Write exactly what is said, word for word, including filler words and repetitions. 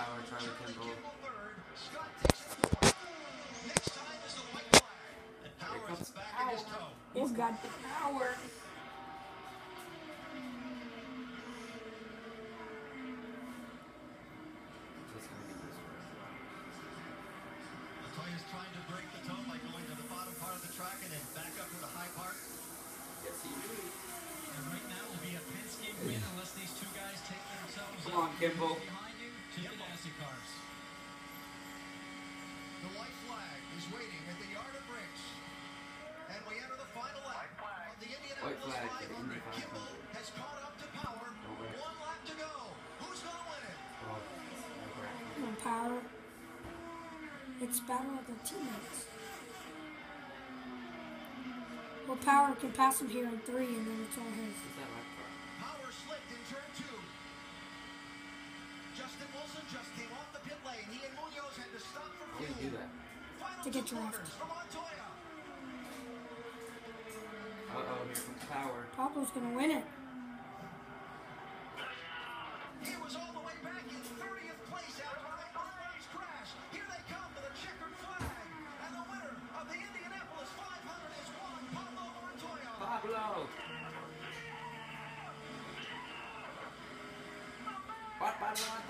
Power, Charlie Kimball. Here comes Power. Oh God, Power. Latoya's trying to break the toe by going to the bottom part of the track and then back up to the high part. Yes, he is. And right now will be a Penske win unless these two guys take themselves Come on, Kimball. behind you to the Ganassi cars. The white flag is waiting at the yard of bricks. And we enter the final lap of the Indianapolis flag five hundred. Kimball has caught up to Power. One lap to go. Who's going to win it? Come on, Power. It's battle of the teammates. Well, Power can pass him here in three, and then it's all his. Power slipped in turn two. Justin Wilson just came off the pit lane. He and Munoz had to stop for How do fuel. you do that? Final To get two draft. corners for Montoya. Uh-oh, here comes Power. Pablo's gonna win it. He was all the way back in thirtieth place after a race crash. Here they come to the checkered flag. And the winner of the Indianapolis five hundred is Juan Pablo Montoya. Pablo! What, Pablo?